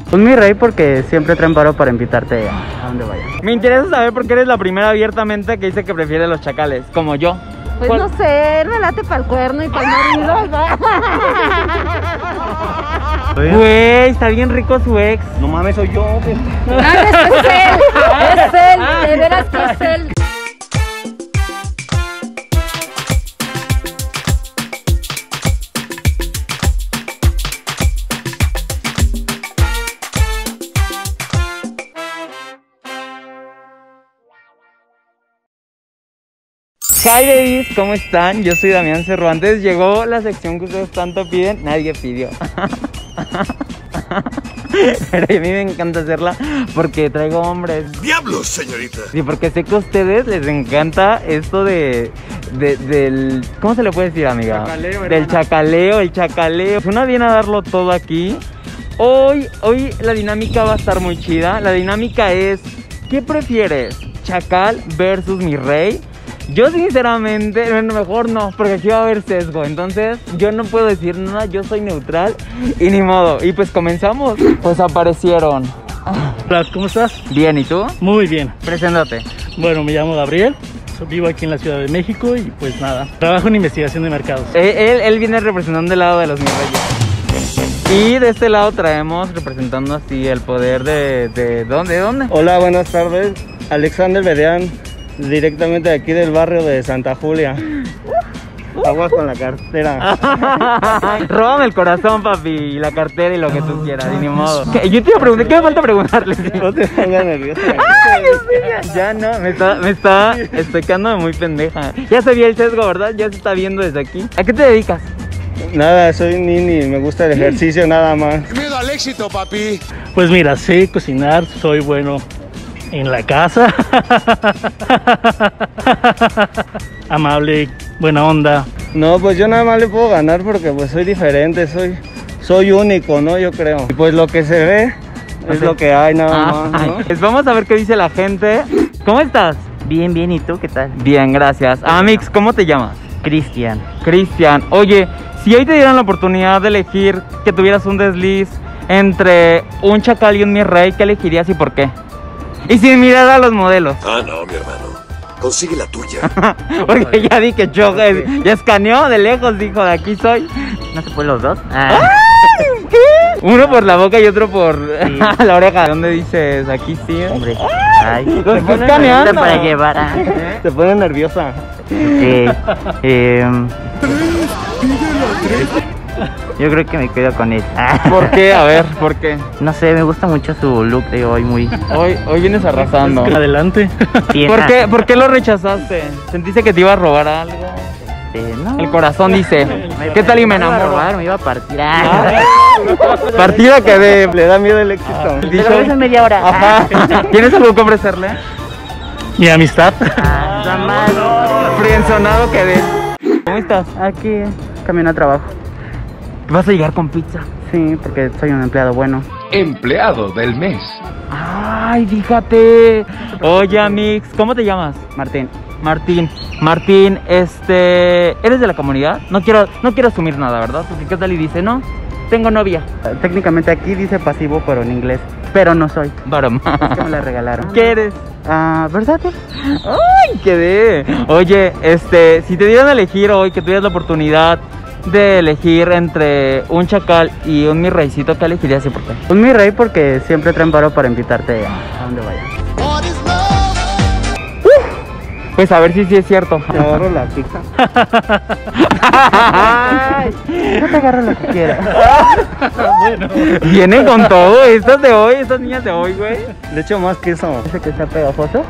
Pues mi rey, porque siempre traen paro para invitarte a donde vayas. Me interesa saber por qué eres la primera abiertamente que dice que prefiere los chacales, como yo. Pues no sé, me late para el cuerno y para el marido. Güey, está bien rico su ex. No mames, soy yo. Ah, es él, de veras que es él. Hi babies, ¿cómo están? Yo soy Damián Cervantes. Llegó la sección que ustedes tanto piden, nadie pidió. Pero a mí me encanta hacerla porque traigo hombres. ¡Diablos, señorita! Sí, porque sé que a ustedes les encanta esto del... ¿Cómo se le puede decir, amiga? Chacaleo, del hermana. chacaleo, el chacaleo. Una viene a darlo todo aquí. Hoy la dinámica va a estar muy chida. La dinámica es, ¿qué prefieres? ¿Chacal versus mi rey? Yo sinceramente, bueno, mejor no, porque aquí va a haber sesgo. Entonces yo no puedo decir nada, yo soy neutral y ni modo. Y pues comenzamos. Pues aparecieron. Hola, ¿cómo estás? Bien, ¿y tú? Muy bien. Preséntate. Bueno, me llamo Gabriel, vivo aquí en la Ciudad de México y pues nada, trabajo en investigación de mercados. Él viene representando el lado de los mis reyes. Y de este lado traemos representando así el poder de ¿dónde? Hola, buenas tardes. Alexander Bedeán, directamente de aquí del barrio de Santa Julia. Aguas con la cartera. Róbame el corazón, papi, y la cartera y lo que tú quieras, y ni modo. Yo te iba a preguntar, ¿qué me falta preguntarle? No te pongas nerviosa. Ay, Dios mío. Ya no, estoy quedando muy pendeja. Ya se vio el sesgo, ¿verdad? Ya se está viendo desde aquí. ¿A qué te dedicas? Nada, soy nini, me gusta el ejercicio nada más. Miedo al éxito, papi. Pues mira, sé cocinar, soy bueno en la casa. Amable, buena onda. No, pues yo nada más le puedo ganar porque pues soy diferente, soy único, ¿no? Yo creo. Y pues lo que se ve es lo que hay nada más, ¿no? Pues vamos a ver qué dice la gente. ¿Cómo estás? Bien, bien, ¿y tú qué tal? Bien, gracias. Amix, ¿cómo te llamas? Cristian. Cristian. Oye, si hoy te dieran la oportunidad de elegir que tuvieras un desliz entre un chacal y un mi rey, ¿qué elegirías y por qué? Y sin mirar a los modelos. Ah, no, mi hermano. Consigue la tuya. Porque ya di que choca, ya escaneó de lejos, dijo, de aquí soy. ¿No se pueden los dos? ¡Ay! ¿Qué? Uno por la boca y otro por la oreja. ¿Dónde dices? Aquí sí. Hombre. Ay. Lo está escaneando. Para llevar. Te pone nerviosa. Yo creo que me quedo con él. ¿Por qué? A ver, ¿por qué? No sé, me gusta mucho su look de hoy, muy Hoy vienes arrasando. Adelante. vieja. ¿Por qué lo rechazaste? ¿Sentiste que te iba a robar algo? No. El corazón dice, ¿qué tal y me Me iba a enamoro? robar, me iba a partir. Partida que de... Le da miedo el éxito. Pero eso en media hora. Ajá. ¿Tienes algo que ofrecerle? Mi amistad. Está mal. Frienzonado que de... ¿Cómo estás? Aquí, camino a trabajo. ¿Vas a llegar con pizza? Sí, porque soy un empleado bueno. Empleado del mes. Ay, fíjate. Oye, Amix, ¿cómo te llamas? Martín. Martín, ¿eres de la comunidad? No quiero asumir nada, ¿verdad? Porque qué tal y dice, no, tengo novia. Técnicamente aquí dice pasivo, pero en inglés. Pero no soy. Broma. Es que me la regalaron. ¿Qué eres? ¿Versátil? ¡Ay, quedé! Oye, si te dieran a elegir hoy, que tuvieras la oportunidad de elegir entre un chacal y un mi reycito, ¿qué elegirías y por qué? Pues mi rey, porque siempre traen paro para invitarte a donde vayas. Pues a ver si sí es cierto. Te agarro la pizza. Ay, no te agarro lo que quieras. Vienen con todo, estas niñas de hoy, güey. Le echo más queso. ¿Ese que está pegajoso?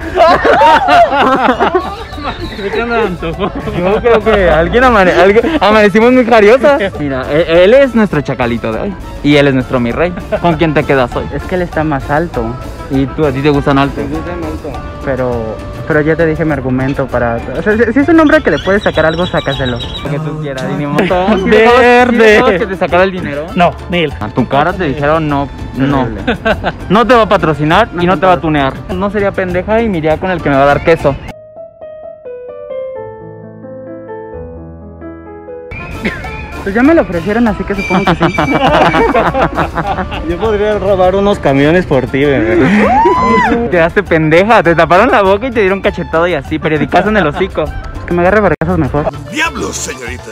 Yo creo que alguien amanecimos muy jariosas. Mira, él es nuestro chacalito de hoy. Y él es nuestro mi rey. ¿Con quién te quedas hoy? Es que él está más alto. Y tú, a ti te gustan altos. Pero ya te dije mi argumento para... O sea, si es un hombre que le puede sacar algo, sácaselo. Lo que tú quieras, y ni modo. Verde. Que te sacara el dinero. No, ni él. A tu cara te dijeron no. No te va a patrocinar y no te va a tunear. No sería pendeja y me iría con el que me va a dar queso. Pues ya me lo ofrecieron, así que supongo que sí. Yo podría robar unos camiones por ti, bebé. Quedaste pendeja, te taparon la boca y te dieron cachetado y así, periodicazo en el hocico. Que me agarre vergazos mejor. ¡Diablos, señorita!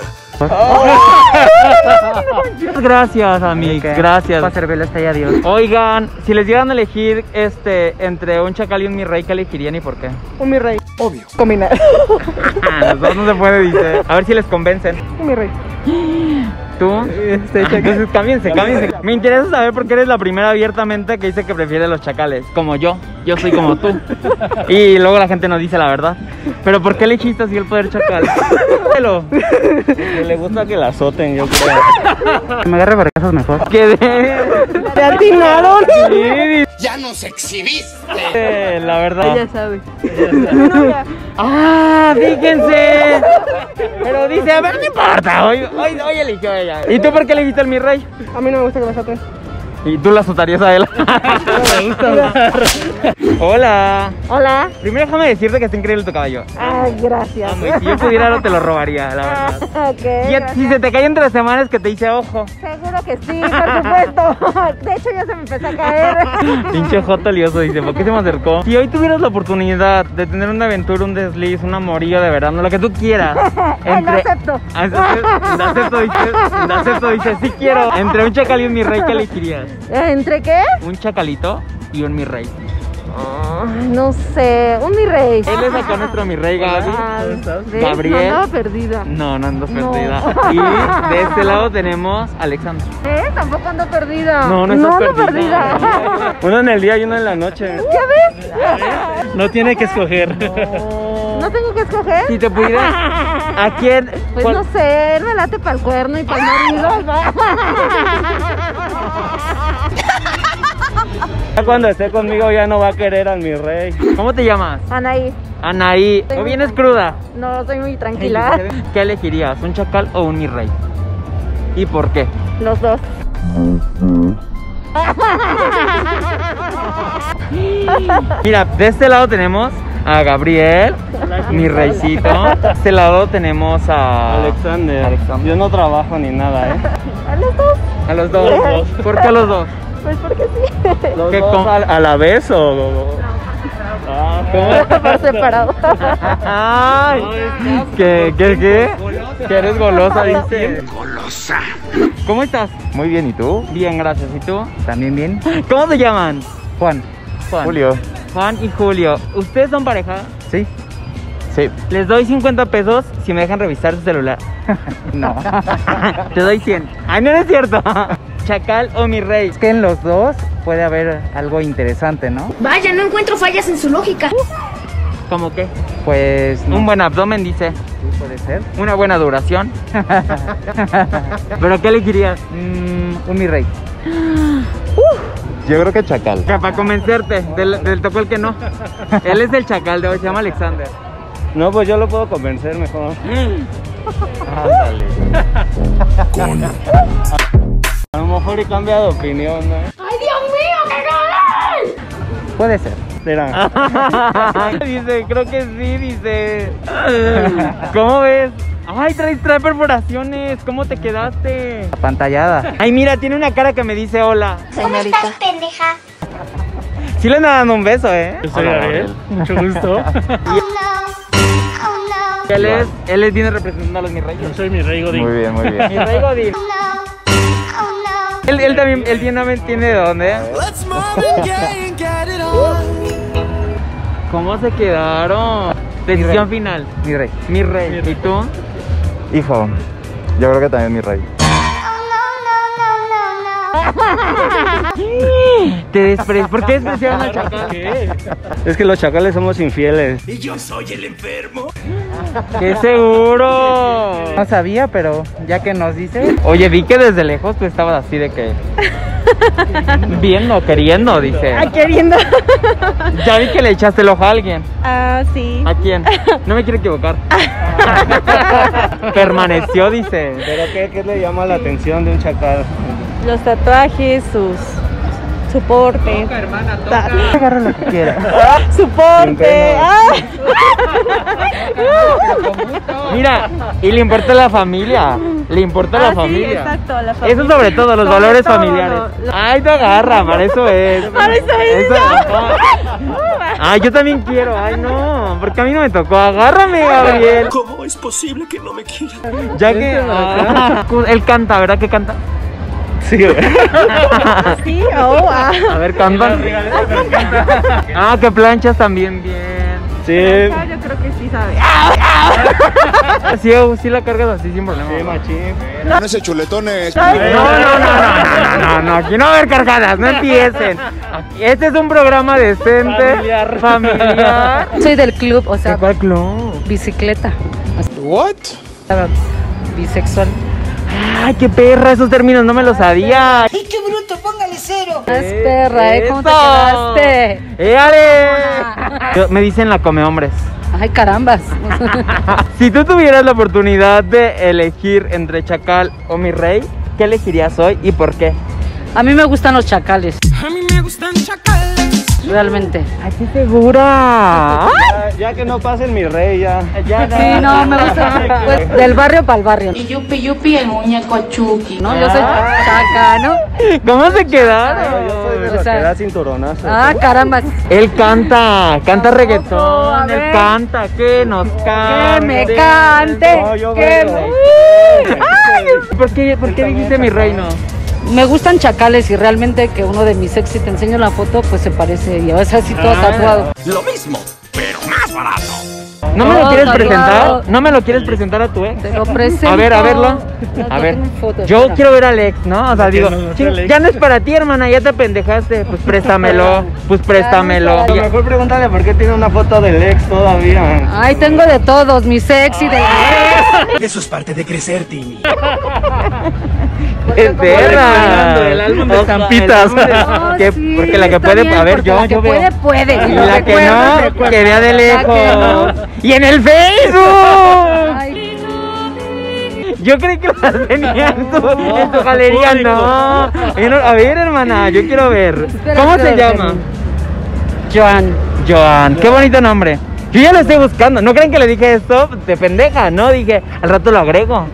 Gracias, amigos, gracias. Para servirle hasta ahí, adiós. Oigan, si les dieran a elegir entre un chacal y un mi rey, ¿qué elegirían y por qué? Un mi rey. Obvio. Combinar. Los no se puede, dice. A ver si les convencen. Un mi rey. ¿Tú? Entonces cámbiense. Me interesa saber por qué eres la primera abiertamente que dice que prefiere los chacales. Como yo soy como tú. Y luego la gente nos dice la verdad. Pero ¿por qué elegiste así el poder chacal? Que le gusta que la azoten, yo creo. Que me agarre vergazos mejor. ¿Te atinaron? ¡Ya nos exhibiste! La verdad. Ella sabe. ¡Ah! ¡Fíjense! Pero dice, a ver, no importa. Hoy eligió ella. ¿Y tú por qué elegiste al mi rey? A mí no me gusta que me azoten. ¿Y tú la azotarías a él? Hola. Hola. Primero déjame decirte que está increíble tu cabello. Ay, gracias. Amo, y si yo pudiera no te lo robaría, la verdad. Ok. Si se te cae entre semanas que te dice ojo. Seguro que sí, por supuesto. De hecho, ya se me empezó a caer. Pinche joto lioso, dice, ¿por qué se me acercó? Si hoy tuvieras la oportunidad de tener una aventura, un desliz, un amorillo de verano, lo que tú quieras. Lo acepto. Lo acepto, dice, sí quiero. Entre un chacal y un mi rey, ¿qué elegirías? ¿Entre qué? Un chacalito y un mi rey. Ay, no sé, un mi rey. Él es acá nuestro mi rey, Gaby. ¿Ves? Gabriel. No andaba perdida. No andas No. perdida. Y de este lado tenemos a Alexandra. Tampoco ando perdida. No ando estás perdida. Uno en el día y uno en la noche. ¿Ya ves? No tiene que escoger. ¿No tengo que escoger? Si te pudieras, ¿a quién? Pues cuál- no sé, él me late para el cuerno y para el marido. Ya cuando esté conmigo ya no va a querer al mi rey. ¿Cómo te llamas? Anaí, Anaí. ¿O vienes cruda? no, soy muy tranquila. ¿Qué elegirías? ¿Un chacal o un mi rey? ¿Y por qué? Los dos. Mira, de este lado tenemos a Gabriel, mi reycito. De este lado tenemos a Alexander. Yo no trabajo ni nada, ¿A los dos? A los dos. ¿Por qué a los dos? Pues porque sí. ¿Los ¿Qué dos com- a la vez o...? Ah, ¿cómo? Por separado. Ay, ¿qué? Que eres golosa, dice. ¡Golosa! ¿Cómo estás? Muy bien, ¿y tú? Bien, gracias. ¿Y tú? También bien. ¿Cómo se llaman? Juan. Juan. Julio. Juan y Julio. ¿Ustedes son pareja? ¿Sí? Sí. Les doy 50 pesos si me dejan revisar su celular. No. Te doy 100. Ay, no es cierto. ¿Chacal o mi rey? Es que en los dos puede haber algo interesante, ¿no? Vaya, no encuentro fallas en su lógica. ¿Cómo qué? Pues no. Un buen abdomen, dice. Sí, puede ser. Una buena duración. ¿Pero qué elegirías? Un mi rey. Yo creo que chacal. Para convencerte, del tocó el que no. Él es el chacal de hoy, se llama Alexander. No, pues yo lo puedo convencer mejor. A lo mejor he cambiado de opinión, ¿no? ¡Ay, Dios mío, qué gol! Puede ser. Espera. Dice, creo que sí, dice. ¿Cómo ves? Ay, trae perforaciones. ¿Cómo te quedaste? Apantallada. Ay, mira, tiene una cara que me dice hola. Señorita. ¿Cómo estás, pendeja? Sí le andan dando un beso, ¿eh? Yo soy Hola, Gabriel. Gabriel. Mucho gusto. Él viene representando a los mi reyes. Yo soy mi rey Godín. Muy bien, muy bien. Mi rey Godín. Él también tiene de dónde. ¿Cómo se quedaron? Decisión final. Mi rey. Mi rey. ¿Y tú? Hijo, yo creo que también mi rey. Te despreciaron. ¿Por qué despreciaron al chacal? ¿Qué? Es que los chacales somos infieles. ¡Qué seguro! No sabía, pero ya que nos dice. Oye, vi que desde lejos tú estabas así de que... Viendo, queriendo, dice. Queriendo. Ya vi que le echaste el ojo a alguien. Ah, sí. ¿A quién? No me quiero equivocar. Permaneció, dice. ¿Pero qué le llama la atención de un chacal? Los tatuajes, Soporte. Agarra lo que quieras. Soporte. Mira, y le importa la familia. Le importa la familia. Sí, exacto, la familia. Eso sobre todo, los Sobre valores todo, familiares. lo- Ay, te agarra, para eso es. Para eso es. Ay, yo también quiero. Ay, no, porque a mí no me tocó. Agárrame, Gabriel. ¿Cómo es posible que no me quieran? Ya que él canta, ¿verdad que canta? Sí, güey. Sí, A ver, canta. Ah, que planchas también bien. Sí. Yo creo que sí sabe. Sí la cargas así sin problema. Sí, machín. No ese chuletones. No, aquí no va a haber cargadas, no empiecen. Aquí- Este es un programa decente, familiar. Soy del club, o sea, ¿Cuál club? bicicleta. What? Bisexual. Ay, qué perra, esos términos no me los sabía. Es perra, ¿cómo te ¡Eso! quedaste? ¡Éale! Me dicen la come hombres. Ay, carambas. Si tú tuvieras la oportunidad de elegir entre Chacal o mi rey, ¿qué elegirías hoy y por qué? A mí me gustan los chacales. A mí me gustan chacales. Realmente. Ay, qué segura. Ya que no pasen mi rey, ya. Sí, no, me gusta. Pues, del barrio para el barrio. Y yupi yupi el muñeco Chucky. No, yo soy chaca, ¿no? ¿Cómo se quedaron? Yo soy de O los sea- que da cinturonazo. Ah, carambas. Él canta Tampoco, reggaetón, a él ver. canta, que nos cante. Que me cante. No, yo que veo. me... ¿Por qué dijiste mi reino? Me gustan chacales y realmente que uno de mis ex, si te enseño la foto, pues se parece y a veces así todo tatuado. Lo mismo, pero más barato. ¿No me lo No, quieres tatuado. presentar? ¿No me lo quieres presentar a tu ex? Te lo presento. A verlo. No, A no ver, tengo fotos, yo espera. quiero ver al ex, ¿no? O sea, digo, no, no, "Ching, Alex". ya no es para ti, hermana, ya te pendejaste. Pues préstamelo, pues préstamelo. Ya no es para A lo mejor pregúntale por qué tiene una foto del ex todavía. Ay, tengo de todos, mi ex y de Eso es parte de crecer, Timmy. Es perra. el álbum de Ojo, estampitas. el álbum de- No, que- sí, porque la que está puede, bien, a ver, porque yo la que veo. puede, puede. Y Y la que no, que vea de lejos. no. Y en el Facebook. Ay, Yo creí que las tenías en tu galería, no. A ver, hermana, yo quiero ver. Espera, ¿Cómo se espera, llama? Joan. Joan, qué bonito nombre. Yo ya lo estoy buscando. ¿No creen que le dije esto de pendeja? No, dije, al rato lo agrego.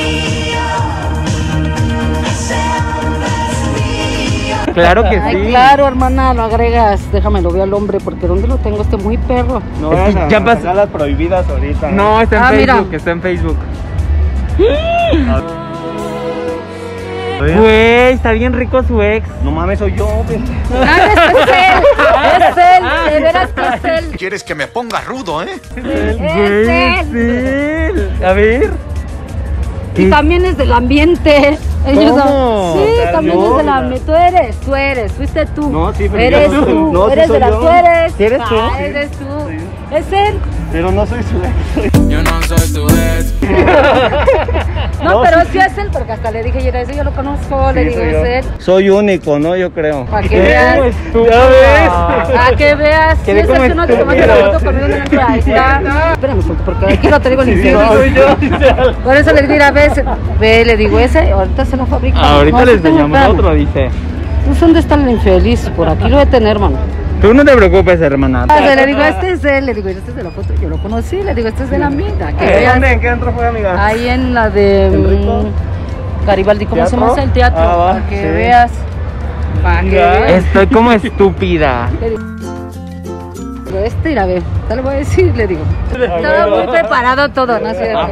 Claro que Ay, sí. claro, hermana, lo agregas. Déjame, lo veo al hombre, porque ¿dónde lo tengo? Este muy perro. No Es que vayas a ya pas- sacar las prohibidas ahorita. No, está en Ah, mira. Facebook, está en Facebook. Güey, está bien rico su ex. No mames, soy yo, güey. Ah, es él, de veras que es él. ¿Quieres que me ponga rudo, eh? Es él. Sí. A ver. Y también es del ambiente. Ellos ¿Cómo? Sí, O sea, también yo, es del ambiente. Tú eres, fuiste tú. No, sí, pero eres yo- tú, no, sí eres soy de la, yo. tú eres. ¿Sí eres tú? Ah, eres tú. Es él. Pero no soy su ex. Yo no soy tu ex. No, No, pero sí. sí es él, porque hasta le dije, ese yo lo conozco, le Sí, digo, soy yo. es él. Soy único, ¿no? Yo creo. Para que veas. ¿Ya ves? Para que veas. Si Quedé es como el que no te tomaste la estúpido. foto conmigo en el ahí está. Espérame, porque aquí lo traigo en el No, soy yo. Por eso le digo, mira, ve, le digo, ese, ahorita se la fabrica. Ahorita No, le sí tengo enseñamos plan. otro, dice. Pues, ¿dónde está el infeliz? Por aquí lo voy a tener, mano. Tú no te preocupes, hermana. Le digo, este es él, le digo, este es de la foto, yo lo conocí, le digo, este es de la minda, que veas. ¿Dónde? ¿En qué antro fue, amiga? Ahí en la de ¿Enrico? Garibaldi, ¿cómo se ¿Teatro? llama el teatro? Ah, va, para que sí. veas. Para que Ya. veas. Estoy como estúpida. Le digo, mira, ve, te lo voy a decir, le digo. Estaba muy preparado todo, ¿no es cierto?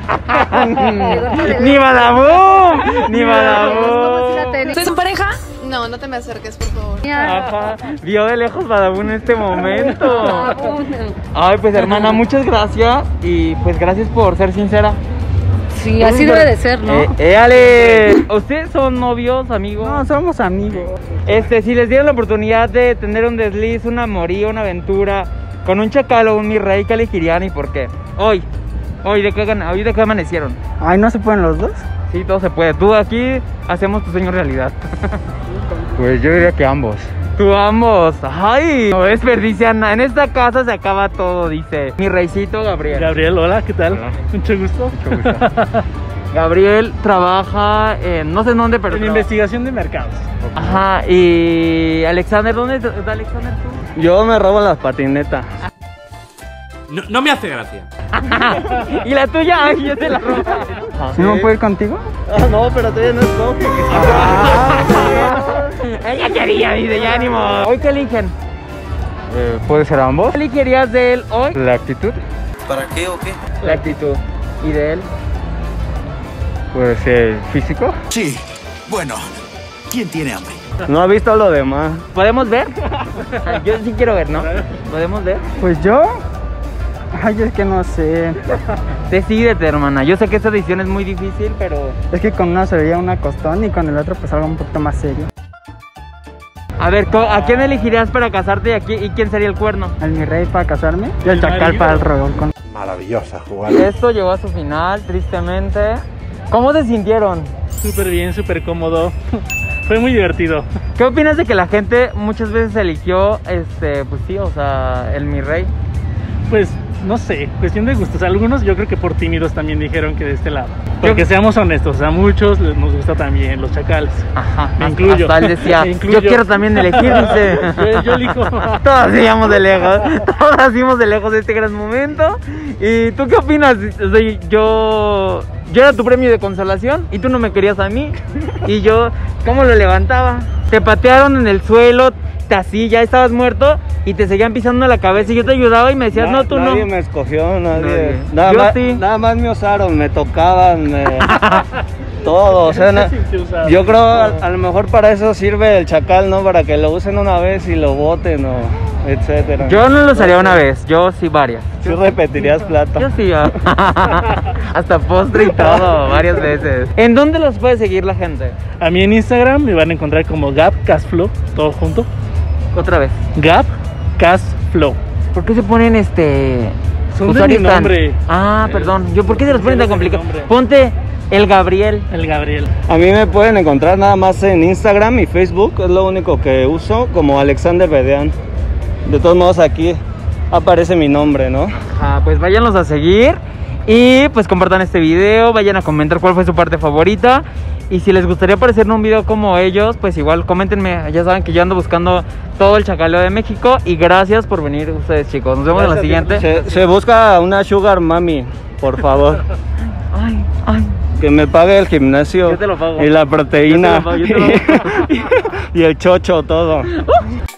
Ni badabum, ni ¿Cómo badabum. si la tenía? ¿Soy su pareja? No, no te me acerques, por favor. Ajá, vio de lejos badabum en este momento. Ah, Ay, pues hermana, muchas gracias. Y pues gracias por ser sincera. Sí, así debe de ser, ¿no? Ale. ¿Ustedes son novios, amigos? No, somos amigos. Si les dieran la oportunidad de tener un desliz, un amorío, una aventura con un chacal o un mi rey, ¿qué elegirían y por qué? Hoy, ¿de qué amanecieron? Ay, ¿no se pueden los dos? Sí, todo se puede. Tú aquí hacemos tu sueño realidad. Pues yo diría que ambos. Tú ambos. Ay, no desperdician nada. En esta casa se acaba todo, dice mi reycito Gabriel. Gabriel, hola, ¿qué tal? Hola. Mucho gusto. Mucho gusto. Gabriel trabaja en no sé en dónde, pero En investigación de mercados. Ajá, y Alexander, ¿dónde está Alexander tú? Yo me robo las patinetas. No me hace gracia. ¿Y la tuya? Ay, yo te la robo. ¿Sí me puedo ir contigo? Ah, no, pero todavía no escoge. Ella quería, dice, ya ánimo. ¿Hoy qué eligen? ¿Puede ser ambos? ¿Qué elegirías de él hoy? La actitud. ¿Para qué o qué? La actitud. ¿Y de él? Puede ser físico. Sí, bueno, ¿quién tiene hambre? No ha visto lo demás. ¿Podemos ver? Yo sí quiero ver, ¿no? ¿Podemos ver? Pues yo. Ay, es que no sé. Decídete, hermana. Yo sé que esta decisión es muy difícil, pero... Es que con uno se veía una costón y con el otro pues algo un poquito más serio. A ver, ¿a quién elegirías para casarte y quién sería el cuerno? Al mi rey para casarme y al El chacal marido. para el revolcón. Maravillosa jugada. Esto llegó a su final, tristemente. ¿Cómo se sintieron? Súper bien, súper cómodo. Fue muy divertido. ¿Qué opinas de que la gente muchas veces eligió, pues sí, o sea, el mi rey? Pues no sé, cuestión de gustos. Algunos yo creo que por tímidos también dijeron que de este lado. Porque seamos honestos, a muchos nos gusta también los chacales. Ajá, Me incluyo. hasta él decía, Me incluyo. yo quiero también elegir, dice. Yo elijo. Todos íbamos de lejos, todos íbamos de lejos de este gran momento. ¿Y tú qué opinas? O sea, yo era tu premio de consolación y tú no me querías a mí. Y yo, ¿cómo lo levantaba? Te patearon en el suelo, así, ya estabas muerto y te seguían pisando la cabeza y yo te ayudaba y me decías, no, tú Nadie no. me escogió, Nadie. Nada Yo más, sí. nada más me usaron, me tocaban, todo. O sea, Se sintió usado. yo creo a lo mejor para eso sirve el chacal, ¿no? Para que lo usen una vez y lo boten o etcétera. Yo no lo usaría una vez, yo sí varias. Sí repetirías plata. Yo sí, hasta postre y todo, varias veces. ¿En dónde los puede seguir la gente? A mí en Instagram me van a encontrar como Gab Casflow, todo junto. Otra vez. Gab Casflow. ¿Por qué se ponen Son de usuarios mi nombre. Perdón. ¿Por qué se los ponen tan Sí, es de mi complicados? nombre. Ponte el Gabriel. El Gabriel. A mí me pueden encontrar nada más en Instagram y Facebook, es lo único que uso, como Alexander Bedean. De todos modos aquí aparece mi nombre, ¿no? Pues váyanlos a seguir y pues compartan este video, vayan a comentar cuál fue su parte favorita. Y si les gustaría aparecer en un video como ellos, pues igual coméntenme. Ya saben que yo ando buscando todo el chacaleo de México. Y gracias por venir ustedes, chicos. Nos vemos en la siguiente. Se busca una sugar mami, por favor. Ay, ay. Que me pague el gimnasio Yo te lo pago. y la proteína Yo te lo pago. y el chocho, todo.